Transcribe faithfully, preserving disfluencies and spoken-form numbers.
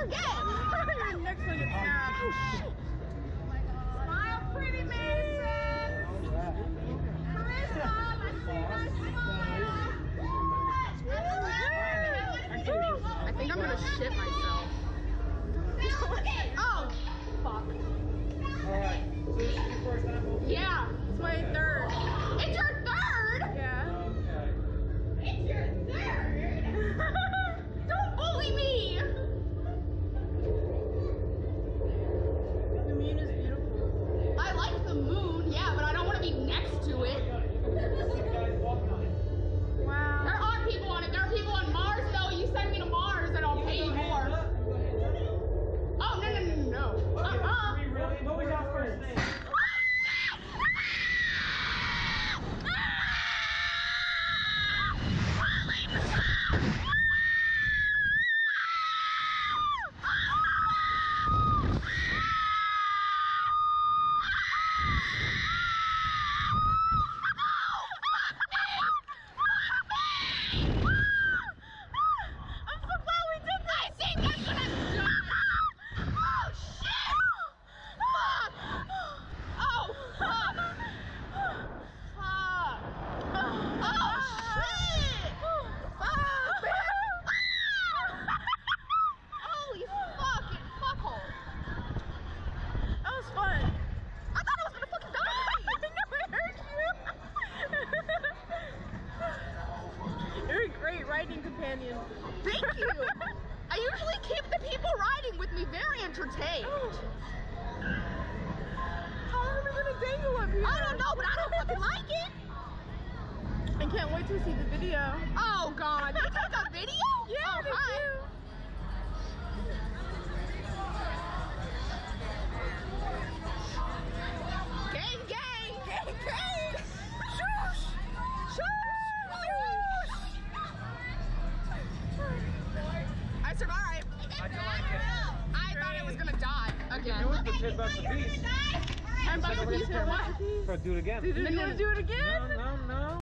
forget. Your next one gets snapped. Oh shit. Smile pretty, Mason. Carissa, let's see her smile. I think I'm gonna shit myself. Oh, fuck. Alright, so this is your first time opening? Yeah. It's my third. It's your third? Yeah. Okay. It's your third? Don't bully me! The moon is beautiful. I like the moon, yeah, but I don't want to be next to it. Wow. There are people on it. There are people on Mars, though. You send me to Mars and I'll pay you more. Oh, no, no, no, no, no. Uh-uh. Really? What was your first name? You're a great riding companion. Thank you. I usually keep the people riding with me very entertained. How are we gonna dangle up here? I don't know, but I don't fucking like it. I can't wait to see the video. Oh God, you took a video? Yeah, oh, they hi. do. Gang, gang, gang, gang. Shush, shush, I survived. How'd you like it? I thought it was gonna die again. Do it, the pit about the beast. I'm about to Please piece tell what? So do it again. Do you want to do it again? No, no, no.